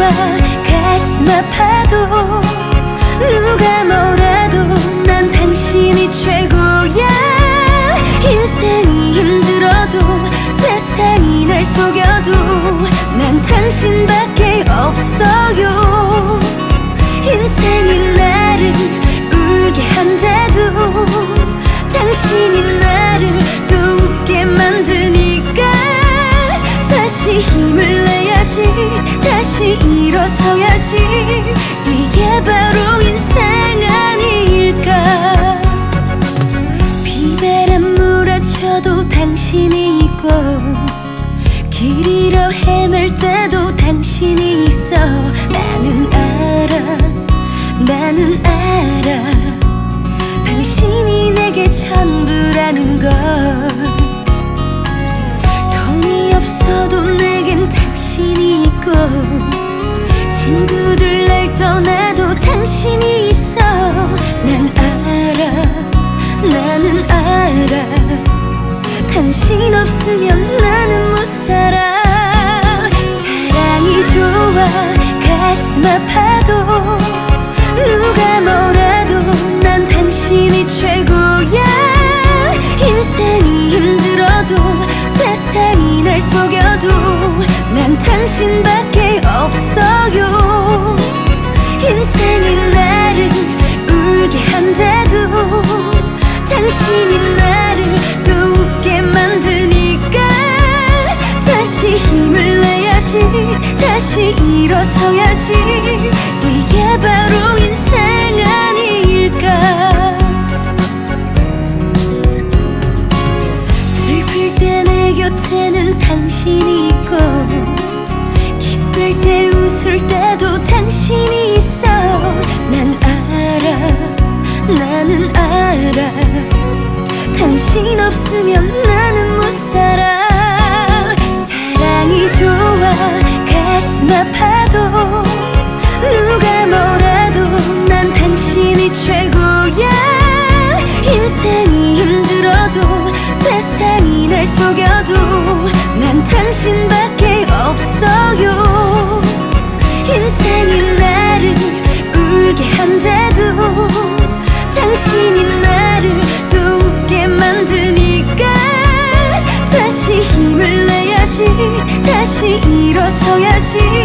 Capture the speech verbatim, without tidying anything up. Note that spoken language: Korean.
좋아 가슴 아파도 누가 뭐라도 난 당신이 최고야. 인생이 힘들어도 세상이 날 속여도 난 당신밖에 없어요. 인생이 나를 울게 한데도 당신이 나를 또 웃게 만드니까 다시 힘을 내야지, 다시 일어서야지. 이게 바로 인생 아닐까. 비바람 몰아쳐도 당신이 있고 길 잃어 헤맬 때도 당신이 있어. 나는 알아, 나는 알아. 당신이 내게 전부라는 걸. 돈이 없어도 내겐 당신이 있고 친구들 날 떠나도 당신이 있어. 난 알아, 나는 알아. 당신 없으면 나는 못 살아. 사랑이 좋아 가슴 아파도 누가 뭐라도 난 당신이 최고야. 인생이 힘들어도 세상이 날 속여도 난 당신밖에 없어요. 인생이 나를 울게 한데도 당신이 나를 또 웃게 만드니까 다시 힘을 내야지, 다시 일어서야지. 이게 바로 인생 아닐까. 슬플 때 내 곁에는 당신이 있고 기쁠 때 웃을 때도 당신이 있어. 난 알아, 나는 알아. 당신 없으면 나는 못 살아. 사랑이 좋아 가슴 아파도 누가 뭐라도 난 당신이 최고야. 인생이 힘들어도 세상이 날 속여도 난 당신밖에 없어요. 인생이 나를 울게 한데도 당신이 나를 또 웃게 만드니까 다시 힘을 내야지, 다시 일어서야지.